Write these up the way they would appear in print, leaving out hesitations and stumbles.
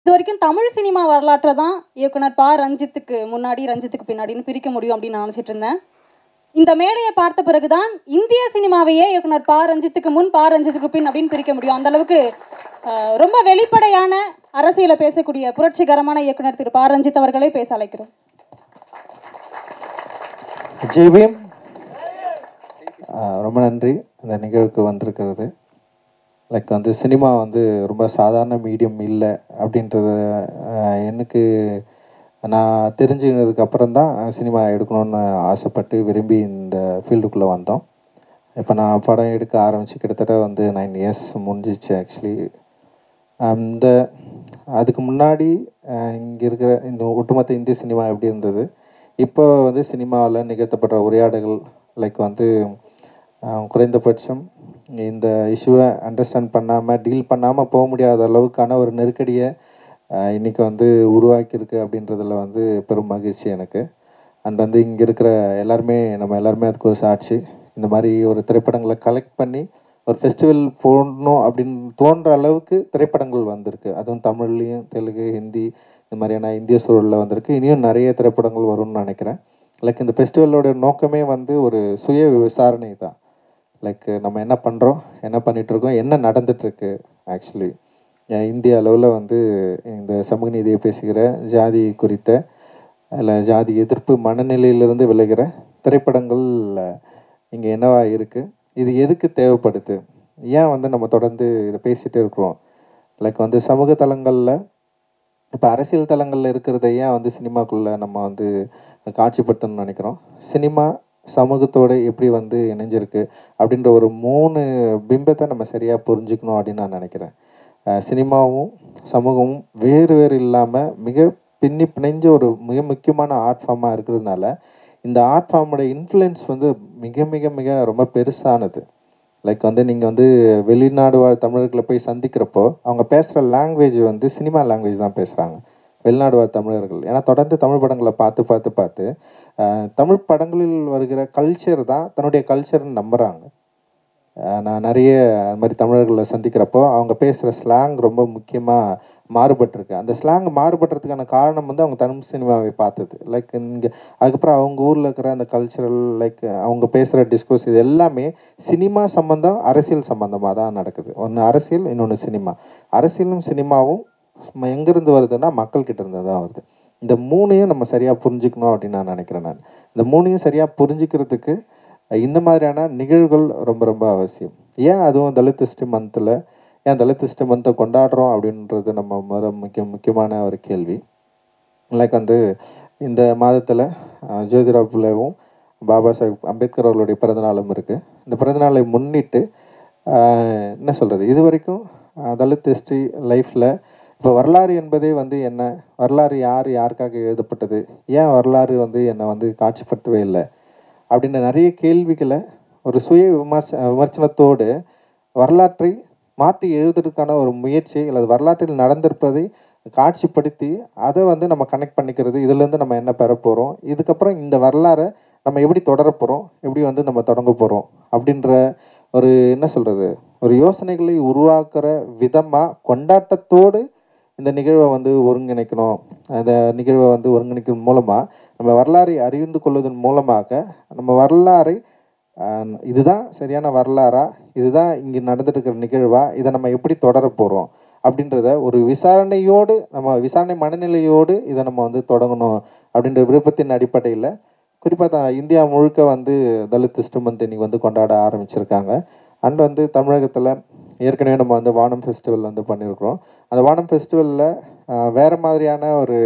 இது வரைக்கும் தமிழ் சினிமா வரலாற்றை தான் இயக்குனர் பா ரஞ்சித்துக்கு முன்னாடி ரஞ்சித்துக்கு பின்னாடின்னு பிரிக்க முடியும் அப்படின்னு நான் நினச்சிட்டு இருந்தேன். இந்த மேடையை பார்த்த பிறகுதான் இந்திய சினிமாவையே இயக்குனர் பா ரஞ்சித்துக்கு முன் பா ரஞ்சித்துக்கு பின் அப்படின்னு பிரிக்க முடியும். அந்த அளவுக்கு ரொம்ப வெளிப்படையான அரசியலை பேசக்கூடிய புரட்சிகரமான இயக்குனர் திரு பா ரஞ்சித் அவர்களை பேச அழைக்கிறோம். ஜெய்பீம், ரொம்ப நன்றி இந்த நிகழ்வுக்கு வந்திருக்கிறது. லைக் வந்து சினிமா வந்து ரொம்ப சாதாரண மீடியம் இல்லை அப்படின்றத எனக்கு நான் தெரிஞ்சுக்கிறதுக்கு அப்புறம் தான் சினிமா எடுக்கணும்னு ஆசைப்பட்டு விரும்பி இந்த ஃபீல்டுக்குள்ளே வந்தோம். இப்போ நான் படம் எடுக்க ஆரம்பித்து கிட்டத்தட்ட வந்து 9 இயர்ஸ் முடிஞ்சிச்சு ஆக்சுவலி. அதுக்கு முன்னாடி இங்கே இருக்கிற இந்த ஒட்டுமொத்த இந்திய சினிமா எப்படி இருந்தது, இப்போ வந்து சினிமாவில் நிகழ்த்தப்படுற உரையாடல்கள் லைக் வந்து குறைந்தபட்சம் இந்த இஷ்யூவை அண்டர்ஸ்டாண்ட் பண்ணாமல் டீல் பண்ணாமல் போக முடியாத அளவுக்கான ஒரு நெருக்கடியை இன்றைக்கி வந்து உருவாக்கியிருக்கு அப்படின்றதில் வந்து பெரும் மகிழ்ச்சி எனக்கு. அண்ட் வந்து இங்கே இருக்கிற நம்ம எல்லாருமே அதுக்கு ஒரு சாட்சி. இந்த மாதிரி ஒரு திரைப்படங்களை கலெக்ட் பண்ணி ஒரு ஃபெஸ்டிவல் போடணும் அப்படின்னு தோன்ற அளவுக்கு திரைப்படங்கள் வந்திருக்கு. அதுவும் தமிழ்லேயும் தெலுங்கு, ஹிந்தி இந்த மாதிரியான இந்திய சூழலில் வந்திருக்கு. இனியும் நிறைய திரைப்படங்கள் வரும்னு நினைக்கிறேன். லைக் இந்த ஃபெஸ்டிவலோட நோக்கமே வந்து ஒரு சுய விசாரணை தான். லைக் நம்ம என்ன பண்ணுறோம், என்ன பண்ணிகிட்ருக்கோம், என்ன நடந்துகிட்ருக்கு. ஆக்சுவலி இந்திய அளவில் வந்து இந்த சமூக நீதியை பேசுகிற ஜாதி குறித்த இல்லை ஜாதி எதிர்ப்பு மனநிலையிலிருந்து விளைகிற திரைப்படங்கள் இங்கே என்னவா இருக்குது, இது எதுக்கு தேவைப்படுது, ஏன் வந்து நம்ம தொடர்ந்து இதை பேசிகிட்டே இருக்கிறோம். லைக் வந்து சமூக தளங்களில் இப்போ அரசியல் தளங்களில் இருக்கிறத ஏன் வந்து சினிமாக்குள்ளே நம்ம வந்து காட்சிப்படுத்தணும்னு நினைக்கிறோம். சினிமா சமூகத்தோடு எப்படி வந்து இணைஞ்சிருக்கு அப்படின்ற ஒரு 3 பிம்பத்தை நம்ம சரியாக புரிஞ்சுக்கணும் அப்படின்னு நான் நினைக்கிறேன். சினிமாவும் சமூகமும் வேறு வேறு இல்லாமல் மிக பிணைஞ்ச ஒரு மிக முக்கியமான ஆர்ட் ஃபார்மாக இருக்கிறதுனால இந்த ஆர்ட் ஃபார்மோட இன்ஃப்ளூயன்ஸ் வந்து மிக மிக மிக ரொம்ப பெருசானது. லைக் வந்து நீங்கள் வந்து வெளிநாடு வாழ் தமிழர்களை போய் சந்திக்கிறப்போ அவங்க பேசுகிற லாங்குவேஜ் வந்து சினிமா லாங்குவேஜ் தான் பேசுகிறாங்க வெளிநாடு வாழ் தமிழர்கள். ஏன்னா தொடர்ந்து தமிழ் படங்களை பார்த்து பார்த்து பார்த்து தமிழ் படங்களில் வருகிற கல்ச்சர் தான் தன்னுடைய கல்ச்சர்னு நம்புகிறாங்க. நான் நிறைய அது மாதிரி தமிழர்களை சந்திக்கிறப்போ அவங்க பேசுகிற ஸ்லாங் ரொம்ப முக்கியமாக மாறுபட்டிருக்கு. அந்த ஸ்லாங் மாறுபடுறதுக்கான காரணம் வந்து அவங்க தமிழ் சினிமாவை பார்த்தது. லைக் இங்கே அதுக்கப்புறம் அவங்க ஊரில் இருக்கிற அந்த கல்ச்சரல் லைக் அவங்க பேசுகிற டிஸ்கோர்ஸ் இது எல்லாமே சினிமா சம்மந்தம் அரசியல் சம்மந்தமாக தான் நடக்குது. ஒன்று அரசியல், இன்னொன்று சினிமா. அரசியலும் சினிமாவும் எங்கேருந்து வருதுன்னா மக்கள்கிட்ட இருந்து தான் வருது. இந்த 3ஐயும் நம்ம சரியாக புரிஞ்சுக்கணும் அப்படின்னு நான் நினைக்கிறேன். நான் இந்த 3ஐயும் சரியாக புரிஞ்சுக்கிறதுக்கு இந்த மாதிரியான நிகழ்வுகள் ரொம்ப ரொம்ப அவசியம். ஏன் அதுவும் தலித் ஹிஸ்ட்ரி மந்தில் ஏன் தலித் ஹிஸ்ட்ரி மந்த்தை கொண்டாடுறோம் அப்படின்றது நம்ம முக்கியமான ஒரு கேள்வி. லைக் வந்து இந்த மாதத்தில் ஜோதிராவ் புலேவும் பாபா சாஹேப் அம்பேத்கர் அவர்களுடைய பிறந்தநாளும் இருக்குது. இந்த பிறந்தநாளை முன்னிட்டு என்ன சொல்கிறது, இது வரைக்கும் தலித் ஹிஸ்ட்ரி லைஃப்பில் இப்போ வரலாறு என்பதே வந்து என்ன, வரலாறு யாருக்காக எழுதப்பட்டது, ஏன் வரலாறு வந்து என்னை வந்து காட்சிப்படுத்தவே இல்லை அப்படின்ற நிறைய கேள்விகளை ஒரு சுய விமர்சனத்தோடு வரலாற்றை மாற்றி எழுதுறதுக்கான ஒரு முயற்சி அல்லது வரலாற்றில் நடந்திருப்பதை காட்சிப்படுத்தி அதை வந்து நம்ம கனெக்ட் பண்ணிக்கிறது. இதுலேருந்து நம்ம என்ன பெற போகிறோம், இதுக்கப்புறம் இந்த வரலாறை நம்ம எப்படி தொடர போகிறோம், எப்படி வந்து நம்ம தொடங்க போகிறோம் அப்படின்ற ஒரு என்ன சொல்கிறது ஒரு யோசனைகளை உருவாக்குற விதமாக கொண்டாட்டத்தோடு இந்த நிகழ்வை வந்து ஒருங்கிணைக்கணும். அந்த நிகழ்வை வந்து ஒருங்கிணைக்கிறது மூலமாக நம்ம வரலாறை அறிந்து கொள்வதன் மூலமாக நம்ம வரலாறை இதுதான் சரியான வரலாறா, இதுதான் இங்கே நடந்துட்டு இருக்கிற நிகழ்வா, இதை நம்ம எப்படி தொடர போகிறோம் அப்படின்றத ஒரு விசாரணையோடு நம்ம விசாரணை மனநிலையோடு இதை நம்ம வந்து தொடங்கணும் அப்படின்ற விருப்பத்தின் அடிப்படையில் குறிப்பாக இந்தியா முழுக்க வந்து தலித் ஹிஸ்ட்ரி மந்த் இன்னைக்கு வந்து கொண்டாட ஆரம்பிச்சிருக்காங்க. அண்ட் வந்து தமிழகத்தில் ஏற்கனவே நம்ம வந்து வானம் ஃபெஸ்டிவல் வந்து பண்ணியிருக்கிறோம். அந்த வானம் ஃபெஸ்டிவலில் வேறு மாதிரியான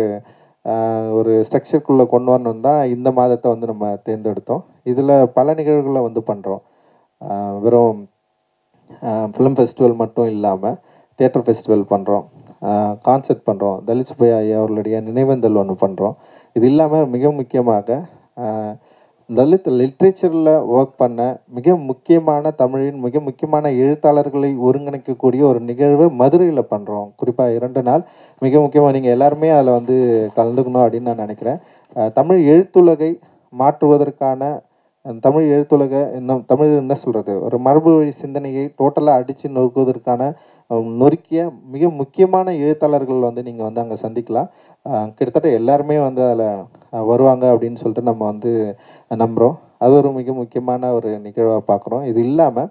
ஒரு ஸ்ட்ரக்சருக்குள்ளே கொண்டு வரணும் தான் இந்த மாதத்தை வந்து நம்ம தேர்ந்தெடுத்தோம். இதில் பல நிகழ்வுகளை வந்து பண்ணுறோம். வெறும் ஃபிலிம் ஃபெஸ்டிவல் மட்டும் இல்லாமல் தியேட்டர் ஃபெஸ்டிவல் பண்ணுறோம், கான்சர்ட் பண்ணுறோம், தலித் சுப்பையா ஐயா அவர்களுடைய நினைவேந்தல் ஒன்று பண்ணுறோம். இது இல்லாமல் மிக முக்கியமாக தலித் லிட்ரேச்சரில் ஒர்க் பண்ண மிக முக்கியமான தமிழின் மிக முக்கியமான எழுத்தாளர்களை ஒருங்கிணைக்கக்கூடிய ஒரு நிகழ்வு மதுரையில் பண்ணுறோம். குறிப்பாக 2 நாள் மிக முக்கியமாக நீங்கள் எல்லாருமே அதில் வந்து கலந்துக்கணும் அப்படின்னு நான் நினைக்கிறேன். தமிழ் எழுத்துலகை மாற்றுவதற்கான தமிழ் எழுத்துலக இன்னும் தமிழ் என்ன சொல்கிறது ஒரு மரபு வழி சிந்தனையை டோட்டலாக அடித்து நொறுக்குவதற்கான நொறுக்கிய மிக முக்கியமான எழுத்தாளர்கள் வந்து நீங்கள் வந்து அங்கே சந்திக்கலாம். கிட்டத்தட்ட எல்லாருமே வந்து அதில் வருவாங்க அப்படின்னு சொல்லிட்டு நம்ம வந்து நம்புகிறோம். அது ஒரு மிக முக்கியமான ஒரு நிகழ்வாக பார்க்குறோம். இது இல்லாமல்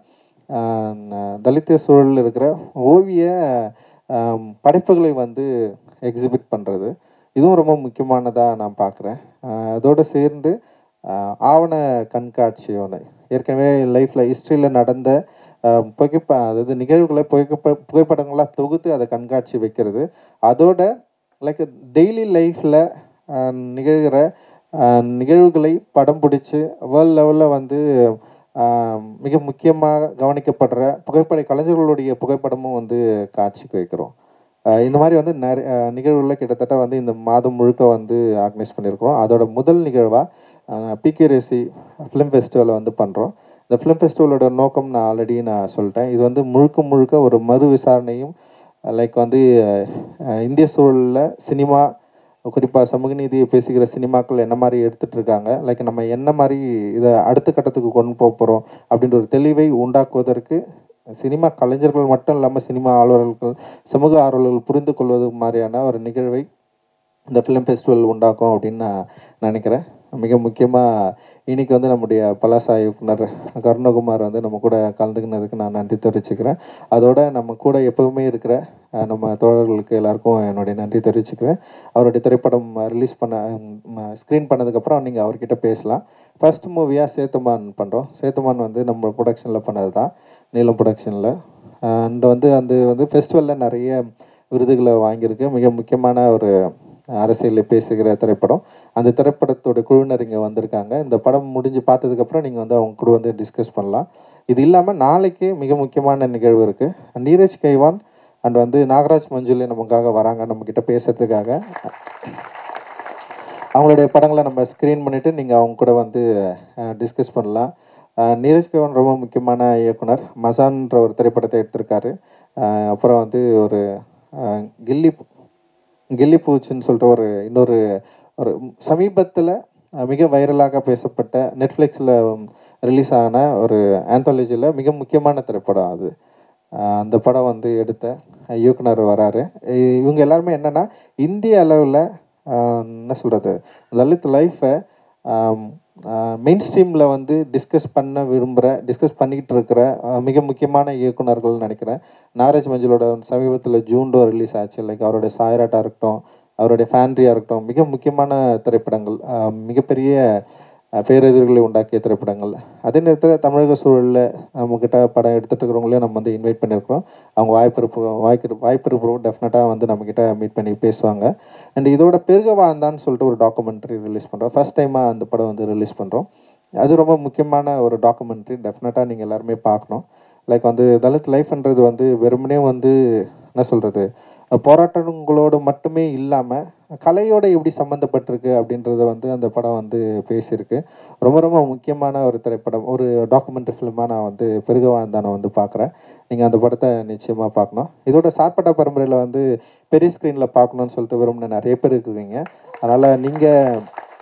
தலித் சூழலில் இருக்கிற ஓவிய படைப்புகளை வந்து எக்ஸிபிட் பண்ணுறது, இதுவும் ரொம்ப முக்கியமானதாக நான் பார்க்குறேன். அதோடு சேர்ந்து ஆவண கண்காட்சி ஒன்று, ஏற்கனவே லைஃப்பில் ஹிஸ்ட்ரியில் நடந்த அதாவது நிகழ்வுகளை புகைப்படங்களாக தொகுத்து அதை கண்காட்சி வைக்கிறது. அதோட லைக் டெய்லி லைஃப்பில் நிகழ்கிற நிகழ்வுகளை படம் பிடிச்சி வேர்ல்ட் லெவலில் வந்து மிக முக்கியமாக கவனிக்கப்படுற புகைப்பட கலைஞர்களுடைய புகைப்படமும் வந்து காட்சிக்கு வைக்கிறோம். இந்த மாதிரி வந்து நிறைய நிகழ்வுகளில் கிட்டத்தட்ட வந்து இந்த மாதம் முழுக்க வந்து ஆர்கனைஸ் பண்ணியிருக்கிறோம். அதோட முதல் நிகழ்வாக பிகேரேசி ஃபிலிம் ஃபெஸ்டிவலை வந்து பண்ணுறோம். இந்த ஃபிலிம் ஃபெஸ்டிவலோட நோக்கம் நான் ஆல்ரெடி சொல்லிட்டேன். இது வந்து முழுக்க ஒரு மறு விசாரணையும் லைக் வந்து இந்திய சூழலில் சினிமா, குறிப்பாக சமூக நீதியை பேசுகிற சினிமாக்கள் என்ன மாதிரி எடுத்துகிட்டு இருக்காங்க, லைக் நம்ம என்ன மாதிரி இதை அடுத்த கட்டத்துக்கு கொண்டு போக போகிறோம் அப்படின்ற ஒரு தெளிவை உண்டாக்குவதற்கு சினிமா கலைஞர்கள் மட்டும் இல்லாமல் சினிமா ஆர்வலர்கள், சமூக ஆர்வலர்கள் புரிந்து கொள்வது மாதிரியான ஒரு நிகழ்வை இந்த ஃபிலிம் ஃபெஸ்டிவல் உண்டாக்கும் அப்படின்னு நான் நினைக்கிறேன். மிக முக்கியமாக இன்றைக்கி வந்து நம்முடைய பலாசா இயக்குனர் கருணகுமார் வந்து நம்ம கூட கலந்துக்கினதுக்கு நான் நன்றி தெரிவிச்சுக்கிறேன். அதோட நம்ம கூட எப்போவுமே இருக்கிற நம்ம தோழர்களுக்கு எல்லாருக்கும் என்னுடைய நன்றி தெரிவிச்சுக்கிறேன். அவருடைய திரைப்படம் ரிலீஸ் ஸ்க்ரீன் பண்ணதுக்கப்புறம் நீங்கள் அவர்கிட்ட பேசலாம். ஃபர்ஸ்ட் மூவியாக சேத்துமான் பண்ணுறோம். சேத்துமான் வந்து நம்ம ப்ரொடக்ஷனில் பண்ணது தான், நீலம் ப்ரொடக்ஷனில். அண்ட் வந்து வந்து ஃபெஸ்டிவலில் நிறைய விருதுகளை வாங்கியிருக்கு. மிக முக்கியமான ஒரு அரசியலில் பேசுகிற திரைப்படம். அந்த திரைப்படத்தோட குழுவினர் இங்கே வந்திருக்காங்க. இந்த படம் முடிஞ்சு பார்த்ததுக்கப்புறம் நீங்கள் வந்து அவங்க கூட வந்து டிஸ்கஸ் பண்ணலாம். இது இல்லாமல் நாளைக்கு மிக முக்கியமான நிகழ்வு இருக்குது. நீரஜ் கைவான் அண்ட் வந்து நாகராஜ் மஞ்சுளி நமக்காக வராங்க நம்மக்கிட்ட பேசுகிறதுக்காக. அவங்களுடைய படங்களை நம்ம ஸ்க்ரீன் பண்ணிவிட்டு நீங்கள் அவங்க கூட வந்து டிஸ்கஸ் பண்ணலாம். நீரஜ் கைவான் ரொம்ப முக்கியமான இயக்குனர். மசான்ற ஒரு திரைப்படத்தை எடுத்திருக்காரு. அப்புறம் வந்து ஒரு கில்லி பூச்சின்னு சொல்லிட்டு இன்னொரு சமீபத்தில் மிக வைரலாக பேசப்பட்ட நெட்ஃப்ளிக்ஸில் ரிலீஸ் ஆன ஒரு ஆந்தாலஜியில் மிக முக்கியமான திரைப்படம் அது. அந்த படம் வந்து எடுத்த இயக்குனர் வராரு. இவங்க எல்லாருமே என்னென்னா இந்திய அளவில் என்ன சொல்கிறது, தலித் லைஃப்பை மெயின் ஸ்ட்ரீமில் வந்து டிஸ்கஸ் பண்ணிக்கிட்டு இருக்கிற மிக முக்கியமான இயக்குனர்கள்னு நினைக்கிறேன். நாகராஜ் மஞ்சுளோட சமீபத்தில் ஜூன்டோ ரிலீஸ் ஆச்சு. லைக் அவருடைய சாயராட்டாக இருக்கட்டும், அவருடைய ஃபேண்ட்ரியாக இருக்கட்டும், மிக முக்கியமான திரைப்படங்கள், மிகப்பெரிய பேரெதிர்களை உண்டாக்கிய திரைப்படங்கள். அதே நேரத்தில் தமிழக சூழலில் நம்மக்கிட்ட படம் எடுத்துகிட்டு இருக்கிறவங்களையும் நம்ம வந்து இன்வைட் பண்ணியிருக்கிறோம். அவங்க வாய்ப்பு இருப்போம் டெஃபினட்டாக வந்து நம்மக்கிட்ட மீட் பண்ணி பேசுவாங்க. அண்ட் இதோட பெருக வாழ்ந்தான்னு சொல்லிட்டு ஒரு டாக்குமெண்ட்ரி ரிலீஸ் பண்ணுறோம். ஃபர்ஸ்ட் டைமாக அந்த படம் வந்து ரிலீஸ் பண்ணுறோம். அது ரொம்ப முக்கியமான ஒரு டாக்குமெண்ட்ரி. டெஃபினட்டாக நீங்கள் எல்லாருமே பார்க்கணும். லைக் வந்து தலித் லைஃப்ன்றது வந்து வெறுமனே வந்து என்ன சொல்கிறது, போராட்டங்களோடு மட்டுமே இல்லாமல் கலையோடு எப்படி சம்மந்தப்பட்டிருக்கு அப்படின்றத வந்து அந்த படம் வந்து பேசியிருக்கு. ரொம்ப முக்கியமான ஒரு திரைப்படம், ஒரு டாக்குமெண்ட்ரி ஃபிலிமாக நான் வந்து பெருக வாழ்ந்தானை வந்து பார்க்குறேன். நீங்கள் அந்த படத்தை நிச்சயமாக பார்க்கணும். இதோட சார்பட்டா பரம்பரையில் வந்து பெரிய ஸ்க்ரீனில் பார்க்கணுன்னு சொல்லிட்டு விரும்பின நிறைய பேர் இருக்குவீங்க. அதனால் நீங்கள்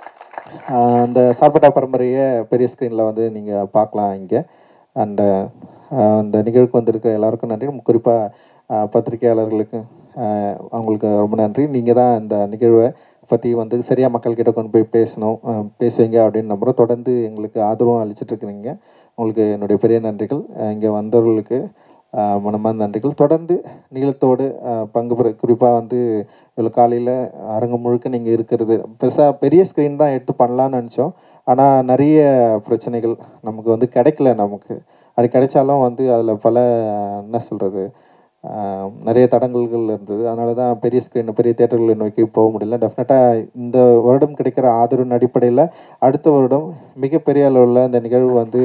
அந்த சார்பட்டா பரம்பரையை பெரிய ஸ்க்ரீனில் வந்து நீங்கள் பார்க்கலாம் இங்கே. அண்டு அந்த நிகழ்வுக்கு வந்திருக்க எல்லாருக்கும் நன்றி. குறிப்பாக பத்திரிகையாளர்களுக்கு அவங்களுக்கு ரொம்ப நன்றி. நீங்கள் தான் இந்த நிகழ்வை பற்றி வந்து சரியாக மக்கள்கிட்ட கொண்டு போய் பேசுவீங்க அப்படின்னு நம்புகிறோம். தொடர்ந்து எங்களுக்கு ஆதரவும் அளிச்சிட்ருக்குறீங்க. உங்களுக்கு என்னுடைய பெரிய நன்றிகள். இங்கே வந்தவர்களுக்கு மனமார்ந்த நன்றிகள். தொடர்ந்து நீளத்தோடு பங்கு பெற, குறிப்பாக வந்து இவ்வளோ காலையில் அரங்கம் முழுக்க நீங்கள் இருக்கிறது பெரிய ஸ்க்ரீன் தான் எடுத்து பண்ணலான்னு நினச்சோம். ஆனால் நிறைய பிரச்சனைகள் நமக்கு வந்து கிடைக்கல. நமக்கு அது கிடைச்சாலும் வந்து அதில் பல என்ன சொல்கிறது, நிறைய தடங்கல்கள் இருந்தது. அதனால தான் பெரிய ஸ்க்ரீன் பெரிய தேட்டர்களை நோக்கி போக முடியல. டெஃபினட்டாக இந்த வருடம் கிடைக்கிற ஆதரவின் அடிப்படையில் அடுத்த வருடம் மிகப்பெரிய அளவில் இந்த நிகழ்வு வந்து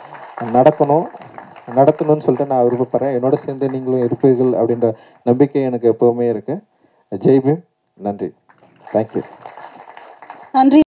நடத்தணும்னு சொல்லிட்டு நான் விருப்பப்படுறேன். என்னோட சேர்ந்து நீங்களும் இருப்பீர்கள் அப்படின்ற நம்பிக்கை எனக்கு எப்போவுமே இருக்குது. ஜெய் பீம். நன்றி. தேங்க்யூ. நன்றி.